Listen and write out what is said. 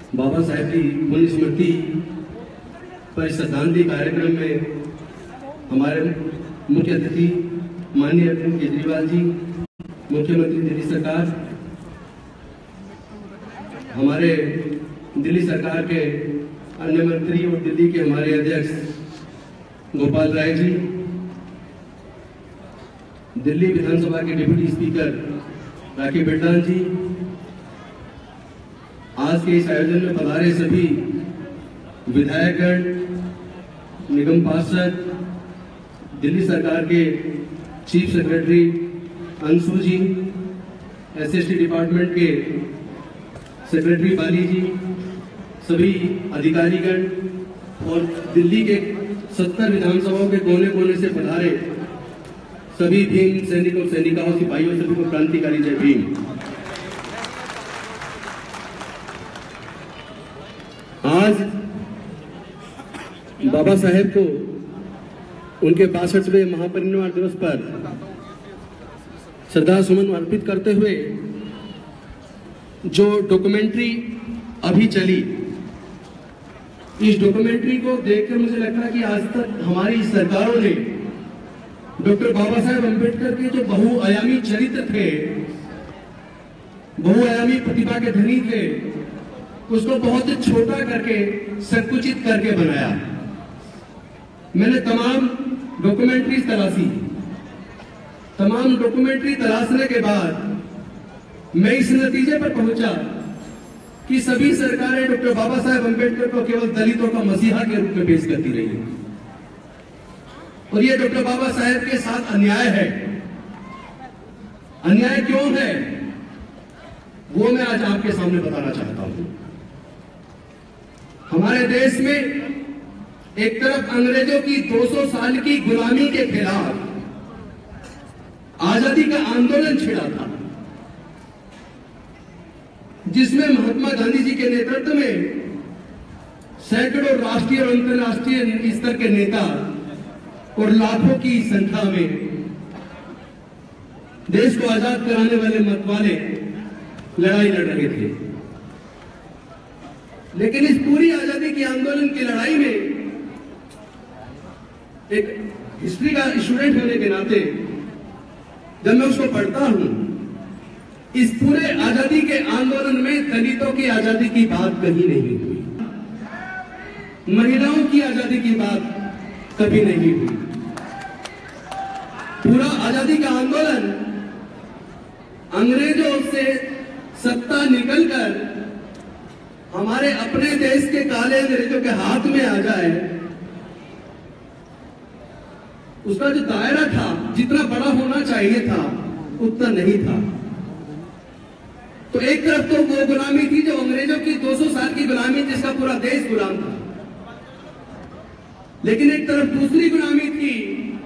बाबा साहेब की पुण्य स्मृति पर श्रद्धांजलि कार्यक्रम में हमारे मुख्य अतिथि माननीय अरविंद केजरीवाल जी, मुख्यमंत्री दिल्ली सरकार, हमारे दिल्ली सरकार के अन्य मंत्री और दिल्ली के हमारे अध्यक्ष गोपाल राय जी, दिल्ली विधानसभा के डिप्टी स्पीकर राखी बिरलान जी, आज के इस आयोजन में पधारे सभी विधायकगण, निगम पार्षद, दिल्ली सरकार के chief secretary Anshu ji, SST department के सेक्रेटरी बाली जी, सभी अधिकारीगण और दिल्ली के 70 विधानसभाओं के कोने कोने से पधारे सभी भीम सैनिकों, सैनिकाओं, सिपाहियों, सभी को क्रांतिकारी जय भीम। आज बाबा साहेब को उनके 62वें महापरिनिर्वाण दिवस पर श्रद्धा सुमन अर्पित करते हुए जो डॉक्यूमेंट्री अभी चली, इस डॉक्यूमेंट्री को देखकर मुझे लगता है कि आज तक हमारी सरकारों ने डॉक्टर बाबा साहेब अम्बेडकर के जो बहुआयामी चरित्र थे, बहुआयामी प्रतिभा के धनी थे, उसको बहुत छोटा करके, संकुचित करके बनाया। मैंने तमाम डॉक्यूमेंट्री तलाशी, तमाम डॉक्यूमेंट्री तलाशने के बाद मैं इस नतीजे पर पहुंचा कि सभी सरकारें डॉक्टर बाबा साहेब अम्बेडकर को केवल दलितों का मसीहा के रूप में पेश करती रही है और ये डॉक्टर बाबा साहेब के साथ अन्याय है। अन्याय क्यों है वो मैं आज आपके सामने बताना चाहता हूं। हमारे देश में एक तरफ अंग्रेजों की 200 साल की गुलामी के खिलाफ आजादी का आंदोलन छिड़ा था, जिसमें महात्मा गांधी जी के नेतृत्व में सैकड़ों राष्ट्रीय और अंतर्राष्ट्रीय स्तर के नेता और लाखों की संख्या में देश को आजाद कराने वाले मतवाले लड़ाई लड़ रहे थे। लेकिन इस पूरी आजादी के आंदोलन की लड़ाई में एक हिस्ट्री का स्टूडेंट होने के नाते जब मैं उसको पढ़ता हूं, इस पूरे आजादी के आंदोलन में दलितों की आजादी की बात कहीं नहीं हुई, महिलाओं की आजादी की बात कभी नहीं हुई। पूरा आजादी का आंदोलन अंग्रेजों से सत्ता निकलकर हमारे अपने देश के काले अंग्रेजों के हाथ में आ जाए, उसका जो दायरा था, जितना बड़ा होना चाहिए था उतना नहीं था। तो एक तरफ तो वो गुलामी थी जो अंग्रेजों की 200 साल की गुलामी, जिसका पूरा देश गुलाम था, लेकिन एक तरफ दूसरी गुलामी थी